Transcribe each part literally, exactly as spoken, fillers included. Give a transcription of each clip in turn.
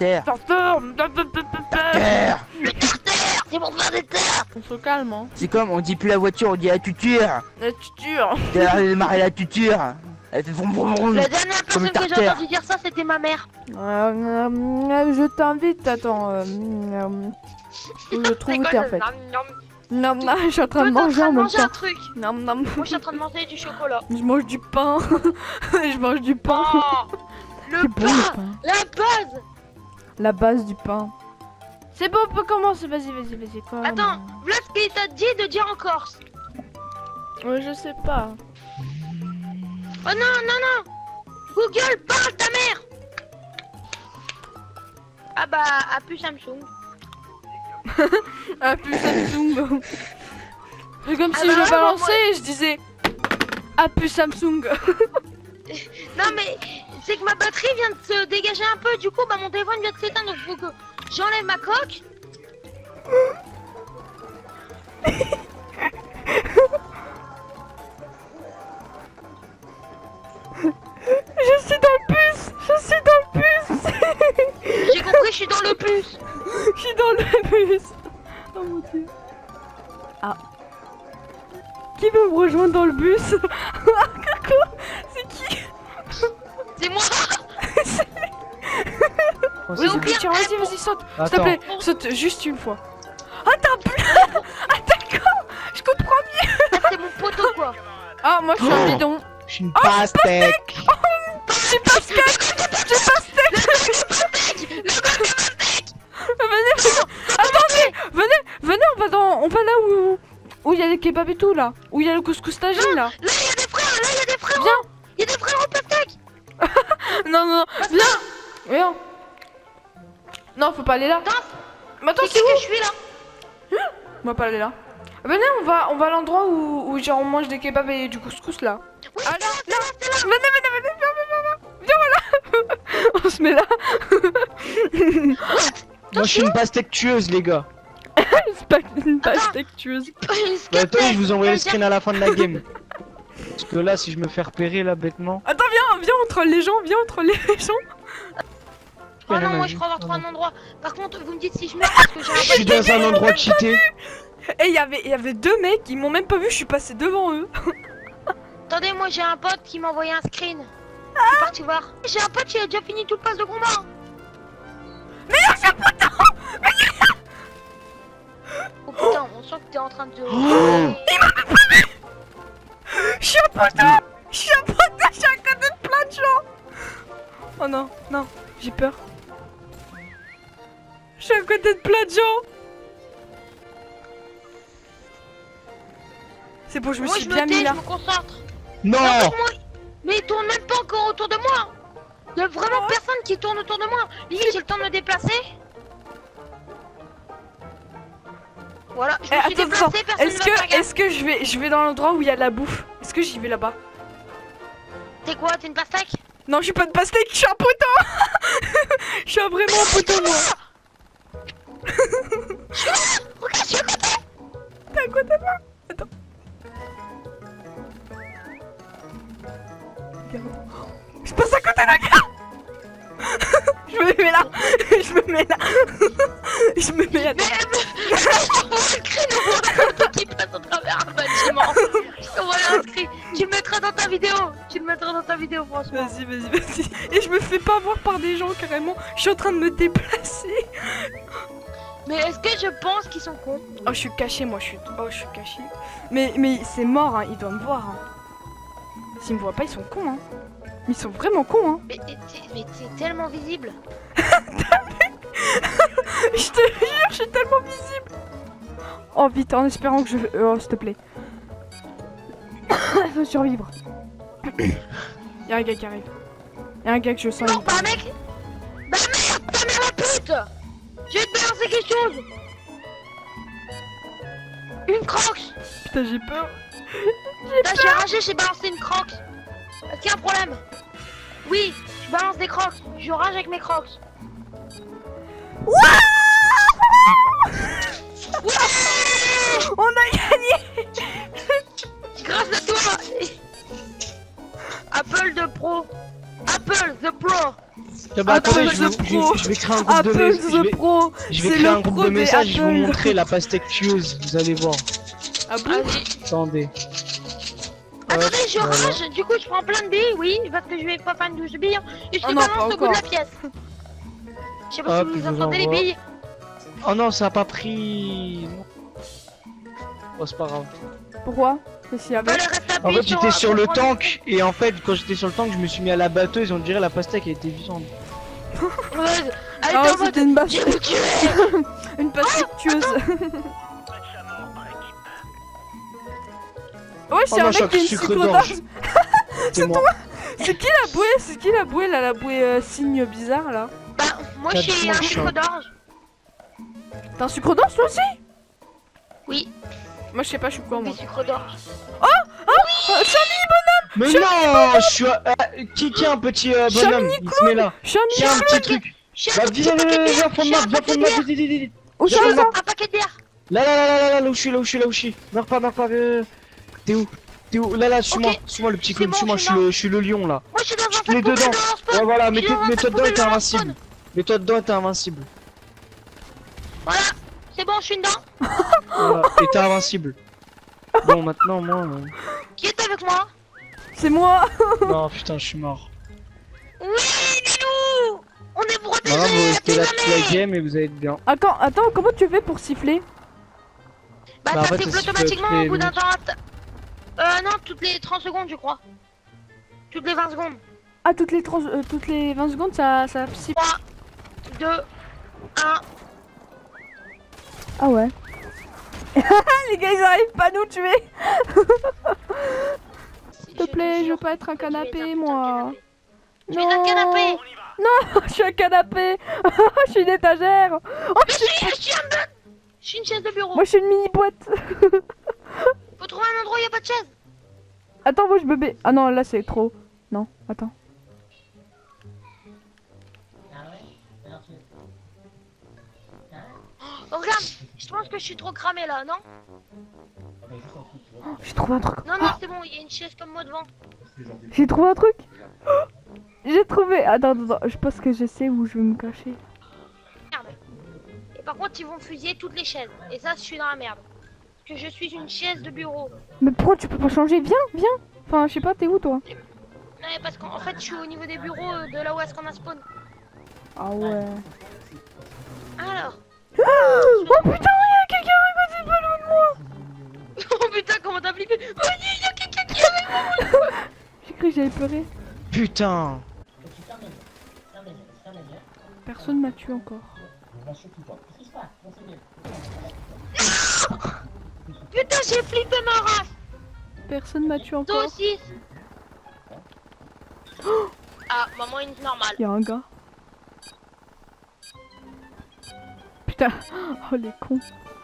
terre. Starter. Terre. Le starter, c'est pour faire des terres. On se calme, hein. C'est comme, on dit plus la voiture, on dit la tuture. La tuture. T'as démarré la tuture. Elle fait vroom vroom vroom. La dernière Comme personne une que j'ai tartare. entendu dire ça, c'était ma mère. Euh, euh, je t'invite, attends. Euh, euh, je le trouve où t'es en fait. Non, non, je suis en train de Toi, t'es manger en de même manger un temps. truc. Non, non, Moi, je suis en train de manger du chocolat. je mange du pain. Je mange du pain. Oh, le C'est bon le pain, pain. la base. La base du pain. C'est bon, on peut commencer. Vas-y, vas-y, vas-y. Quoi, Attends, voilà ce qu'il t'a dit de dire en Corse. Ouais, je sais pas. Oh non, non, non. Google, parle ta mère. Ah bah, a plus Samsung. Ah, plus Samsung. C'est comme Ah si bah je le ouais, balançais moi- et je disais. Ah, plus Samsung. Non mais, c'est que ma batterie vient de se dégager un peu. Du coup, bah mon téléphone vient de s'éteindre. Donc faut que j'enlève ma coque. Je suis dans le bus. Je suis dans le bus. J'ai compris, je suis dans le bus. Je suis dans le bus. Oh mon dieu. Ah. Qui veut me rejoindre dans le bus? C'est qui? C'est moi. Oh, Oui, c'est au bien. pire, tiens, vas-y, vas-y, saute. S'il te Attends. plaît, saute juste une fois. Ah, t'as plus. Ah, d'accord. Je comprends mieux. Ah, c'est mon poteau quoi. Ah, moi, je suis un bidon. Je suis une pastèque. J'ai pas steak. J'ai pas steak. Venez, venez. Attendez. Venez, venez, on va dans, on va là où, où il y a les kebabs et tout là. Où il y a le couscous tagine là. Là, il y a des frères, là, il y a des frères. Viens. Il y a des frères en pastèque. Non, non, non. Viens. Viens. Non, faut pas aller là. Attends, Mais attends, c'est c'est qui où? que je suis là? On va pas aller là. Venez, on va, on va à l'endroit où, où genre on mange des kebabs et du couscous là. Oui, Ah, c'est là, c'est là, c'est là. Venez, venez, venez, viens, viens, viens, viens, voilà. On se met là. Moi, je suis une pastèque tueuse, les gars. C'est pas une pastèque tueuse. Bah, attends, je vous envoie le screen à la fin de la game. Parce que là, si je me fais repérer là bêtement. Attends, viens, viens, on troll les gens, viens, on troll les gens. Oh non, moi je crois avoir trouvé un endroit. Par contre, vous me dites si je meurs parce que j'ai un Je suis dans un endroit cheaté. Et il y avait, il y avait deux mecs, ils m'ont même pas vu, je suis passé devant eux. Attendez, moi j'ai un pote qui m'a envoyé un screen. Je suis parti voir. J'ai un pote qui a déjà fini tout le pass de combat. Mais non, c'est un poteau. Oh putain, on sent que t'es en train de. Oh. Je suis un poteau. Je suis un poteau, je suis à côté de plein de gens. Oh non, non, j'ai peur. Je suis à côté de plein de gens. C'est bon, je me Moi suis je bien me tais, mis je là. me concentre. Non. Mais en fait, moi, mais il tourne même pas encore autour de moi. Il y a vraiment personne qui tourne autour de moi. Limite, j'ai le temps de me déplacer. Voilà, je me Eh, suis attends, déplacé, attends. personne Est-ce ne m'a que, regardé. est-ce que je vais, je vais dans l'endroit où il y a de la bouffe? Est-ce que j'y vais là-bas? T'es quoi, t'es une pastèque? Non, je suis pas de pastèque, je suis un poteau. Je suis un vraiment un poteau moi. Regarde, je suis à côté. T'es à côté de moi? Attends. Regarde. Je passe à côté d'un gars. Je me mets là. Je me mets là. Je me mets là. Mais le créneau qui passe à travers un bâtiment. Je t'envoie un screen. Tu le mettras dans ta vidéo. Tu le mettras dans ta vidéo, franchement. Vas-y, vas-y, vas-y. Et je me fais pas voir par des gens carrément. Je suis en train de me déplacer. Mais est-ce que je pense qu'ils sont cons? Oh, je suis caché, moi, je suis. Oh, je suis caché. Mais, mais c'est mort, hein. Ils doivent me voir. Hein. S'ils me voient pas, ils sont cons, hein. Ils sont vraiment cons, hein. Mais t'es mais t'es tellement visible. Je te jure, je suis tellement visible. Oh, vite, en espérant que je. Oh, s'il te plaît. Faut survivre. Y'a un gars qui arrive. Y'a un gars que je sens. Non, bah mec. Bah merde, ta mère la pute. Je vais te balancer quelque chose. Une croque. Putain, j'ai peur. Là, j'ai ragé, j'ai balancé une croque. Est-ce qu'il y a un problème? Oui, je balance des crocs. Je rage avec mes crocs. Ouais, Ouais, on a gagné. grâce à toi. Apple de Pro. Apple the Pro. Ah bah attendez, je, Apple vais- the je, Pro. vais- je vais créer un groupe de Apple messages. Je the vais, Pro. je vais C'est créer le un groupe pro de des messages, je vais vous Apple. montrer la pastèque tueuse, vous allez voir. Ah bon? Vas-y. Attendez. Attendez, Hop, je voilà. rage, du coup je prends plein de billes, oui, parce que je vais pas faire une douche de billes, hein, et je Oh te non, balance pas au bout de la encore. pièce. Je sais pas Hop, si je vous vous entendez les envoie. billes. Oh non, ça a pas pris. Oh, c'est pas grave. Pourquoi? Qu'est-ce qu'il y Bah, avait? le reste En appuie fait, j'étais sur pour le prendre- tank, et en fait, quand j'étais sur le tank, je me suis mis à la batteuse, on dirait la pastèque elle était viande. Ouais, elle Ah, était en mode, c'était une basse. je vais vous tuer. Une pastèque tueuse. Ouais, c'est Oh non, un choc mec qui a une sucre psychodose. d'orge. C'est moi. C'est qui la bouée? C'est qui la bouée là? La bouée euh, signe bizarre là? Bah, moi T'as j'ai tout un le sucre choc. d'orge. T'as un sucre d'orge toi aussi? Oui, Moi je sais pas, je suis quoi moi? des sucres d'orge. Euh, Mais non, je suis. un- euh, qui, qui est un petit euh, Je suis un bonhomme? Il se met là. Je suis un Qui a un petit truc. Je suis Bah, un viens, petit viens, paquet de viens, viens, bière. fond de Je map, suis un viens, paquet fond de de map, bière. vite, vite, vite, vite. Où Viens, ça fond de ça? map. Un paquet de bière. Là, là, là, là, là, là, là où je suis, là où je suis, là où je suis. Meurs pas, meurs pas, viens. T'es où? T'es où? Là, là, suis-moi, Ok. suis-moi le petit C'est clown, bon, suis-moi, je je suis suis le, je suis le lion là. Moi je suis dans un Je sac te mets poubelle dedans. de leur spawn. Ouais, voilà, Je suis mets-toi dans un mets-toi sac dedans et poubelle t'es de leur invincible. spawn. Mets-toi dedans et t'es invincible. Voilà, c'est bon, je suis dedans. Voilà, et t'es invincible. Bon, maintenant, moi. euh, Qui est avec moi? C'est moi. Non, putain, je suis mort. Oui, Lilou. On est protégés. Maintenant, vous restez là t'es toute la jamais. game et vous allez être bien. Attends, attends, comment tu fais pour siffler? Bah, Bah, en ça fait, siffle ça siffle automatiquement toutes les au bout d'un minutes. temps. att- Euh, non, toutes les trente secondes, je crois. Toutes les vingt secondes. Ah, toutes les, trente euh, toutes les vingt secondes ça, ça siffle. trois, deux, un. Ah ouais. Les gars ils arrivent pas à nous tuer. S'il te plaît, je veux pas être un canapé moi. Je vais être un canapé. Je suis un canapé. Je suis une étagère. Oh, Je suis, je suis un bug. Je suis une chaise de bureau. moi je suis une mini boîte. Faut trouver un endroit où il y a pas de chaise. Attends, moi je me mets. Ah non, là c'est trop. Non, attends. Oh, regarde, je pense que je suis trop cramé là, non? Oh, j'ai trouvé un truc. Non, non, c'est bon, il y a une chaise comme moi devant. J'ai trouvé un truc. J'ai trouvé. Attends, attends, attends, je pense que je sais où je vais me cacher. Merde. Et par contre, ils vont fusiller toutes les chaises. Et ça, je suis dans la merde. Parce que je suis une chaise de bureau. Mais pourquoi tu peux pas changer? Viens, viens. Enfin, je sais pas, t'es où toi? Non, mais parce qu'en fait, je suis au niveau des bureaux euh, de là où est-ce qu'on a spawn. Ah ouais. Alors. Oh putain, il y a quelqu'un à côté pas loin de moi. Oh putain, comment t'as flippé? Oh, il y a quelqu'un qui est avec moi. J'ai cru que j'avais pleuré. Putain. Personne m'a tué encore. Putain, j'ai flippé ma race. Personne m'a tué Toi encore. aussi. Ah, maman une normale. Il y a un gars. Putain. Oh les cons.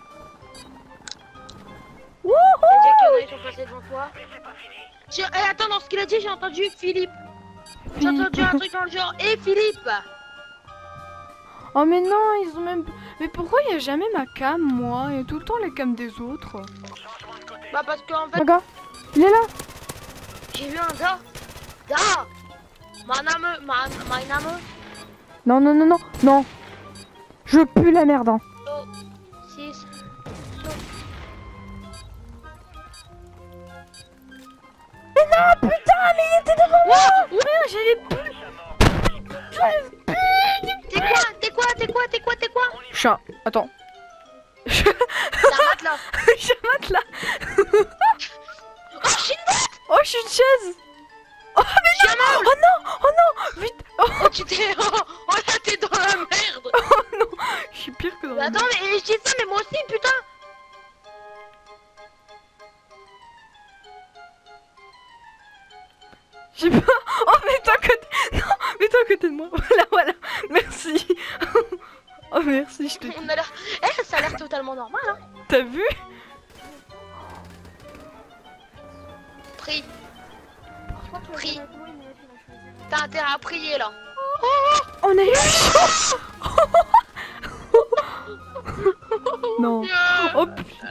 Wouhou. Déjà qu'il y en a, ils sont passés devant toi. J'ai- Eh, attends, dans ce qu'il a dit, j'ai entendu Philippe. J'ai entendu un truc dans le genre. Et Philippe. Oh mais non, ils ont même... Mais pourquoi il y a jamais ma cam, moi? Il y a tout le temps les cams des autres. Bah, parce qu'en fait, Un gars, il est là. j'ai vu un gars. Gars. Ma name, ma, ma name. Non, non, non, non, non. Je pue la merde. Hein. six. Mais non, putain, mais il était devant moi. Ouais, j'ai les pu. T'es quoi? T'es quoi? T'es quoi? T'es quoi? T'es quoi? Chat. Attends. T'as un matelas. J'ai un matelas. Oh, je suis une bête. Oh, je suis une chaise. Oh, mais non. Oh non. Oh non. Vite. Oh, Oh, tu t'es. Oh, oh, là, t'es dans la merde. oh non. Je suis pire que dans Mais la attends, mais je dis ça, mais moi aussi, putain. J'ai pas... Oh, mets-toi à côté... Non, mets-toi à côté de moi. Voilà, voilà. Merci. Oh, merci, je te... On a l'air. Eh, ça a l'air totalement normal, hein. T'as vu? Prie. Prie. T'as intérêt à prier, là. On a eu chaud. Non. Oh, putain.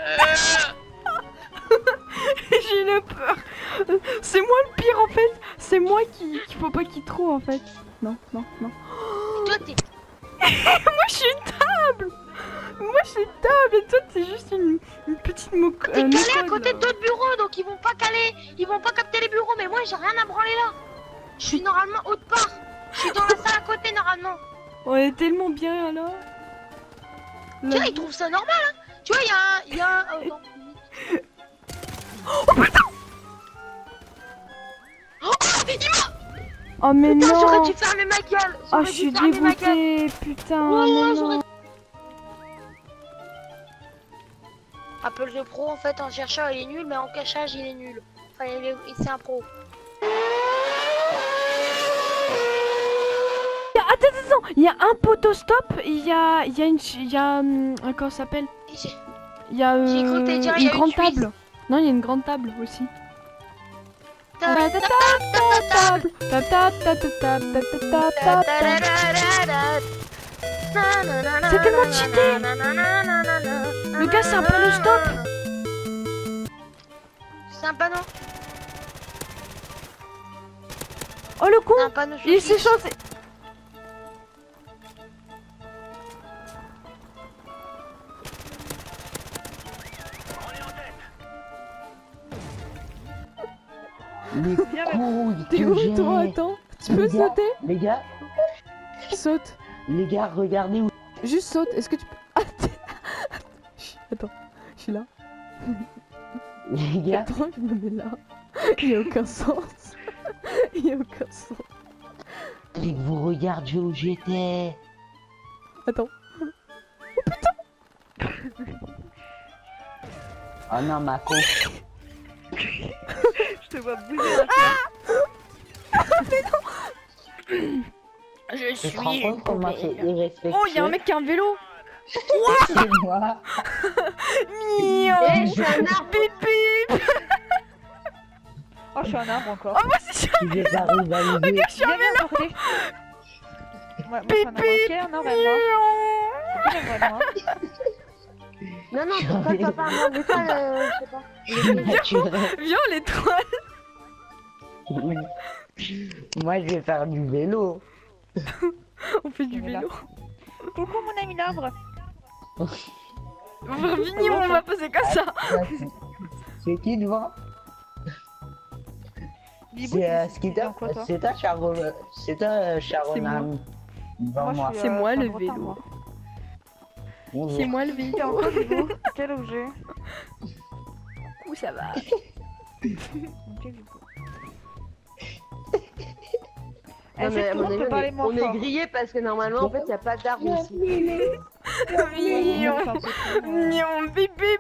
J'ai une peur. C'est moi le pire, en fait. C'est moi qui... qu'il faut pas qu'il trouve, en fait. non, non, non. Toi, t'es. Moi, je suis une table. Moi, je suis une table et toi, t'es juste une, une petite moque. T'es calé à côté d'autres bureaux, donc ils vont pas caler, ils vont pas capter les bureaux, mais moi j'ai rien à branler là. Je suis normalement autre part. Je suis dans la salle à côté normalement. On est tellement bien là. Tu vois, ils trouvent ça normal, hein. Tu vois, il y a un... Il y a un... Oh, non. Oh putain. Oh, il m'a... Oh mais Putain, non. j'aurais dû fermer ma gueule. Ah, je suis dégoûtée, putain. Oh, mais j'aurais... non. Apple the Pro, en fait, en chercheur il est nul, mais en cachage il est nul. Enfin, il est... c'est un pro. Attends, attends, attends. Il y a un potostop, il y a, il y a une, il y a, hum, comment ça s'appelle? Il y a euh, J'ai cru que t'allais dire, il y une a une grande Suisse. table. Non, il y a une grande table aussi. Ta- ta- ta- ta- Table. Ta- ta- ta- ta- ta- ta- ta- ta- ta- ta. C'est tellement cheaté. Le gars, c'est un potostop. C'est un panneau. Oh le con. C'est un panneau. Il s'est changé. Les couilles T'es que où j'ai. toi? Attends, tu peux Les gars, sauter? Les gars, Saute. les gars, regardez où. Juste saute. Est-ce que tu peux... Ah, t'es- Attends, je suis là. Les gars, Attends, je me mets là. Il y a aucun sens. Il y a aucun sens. et que vous regardiez où j'étais. Attends. Oh non, ma con. Je te vois bouger la Je Tu te rends compte comment c'est irrespectueux? Oh, il y a un mec qui a un vélo. C'est moi. Miaou. Eh, je suis un arbre. Bip bip. Oh, je suis un arbre encore. Oh, moi aussi, je suis Tu vais pas rivaliser. Regarde, je suis un Viens, viens, porter. Moi, moi, je suis un arbre entier, non, vraiment. C'est qui vraiment? Non, non, c'est pas le papa, moi, mais pas le... Je sais pas. Naturel. Viens, les trois. Moi, je vais faire du vélo. On fait du On est là. vélo. Coucou, mon ami l'arbre. Virginie, on va passer comme ça. C'est qui devant? Bibou, C'est euh, t'es Skitter. dans quoi, toi? C'est toi, Sharon. C'est toi, euh, Sharon. C'est moi. Ami. Devant Moi, je moi. suis, C'est euh, moi, fin le de retard, vélo. moi. Bonjour. C'est moi le T'es vélo. en quoi, Bibou? Quel objet? Où ça va? Ok, Bibou. Non, Est-ce mais à que tout mon le monde avis, peut on parler est, moins on est fort? grillé parce que normalement, en fait, il n'y a pas d'arbre ici. Mignon. Mignon, bip bip.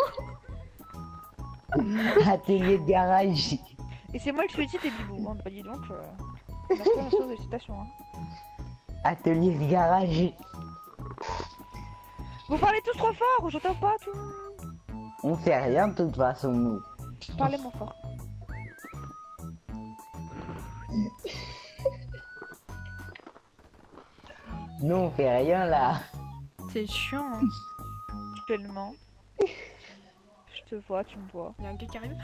Atelier de garage. Et c'est moi le petit et Bibou. Hein. Bah dis donc, euh... merci la chose de citation. Hein. Atelier de garage. Vous parlez tous trop fort, j'entends pas tout. On fait rien de toute façon, nous. Parlez moins fort. Nous, on fait rien là. C'est chiant. Hein. Tellement. Je te vois, tu me vois. Il y a un gars qui arrive.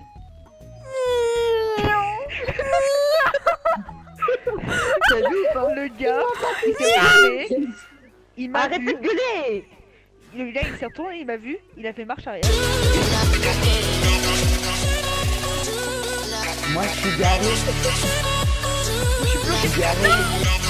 T'as vu ou pas? Le gars, il s'est retourné. Il m'a Arrête vu. de gueuler. Le gars, il s'est retourné, il m'a vu. Il a fait marche arrière. Moi, je suis garé. Je suis garé.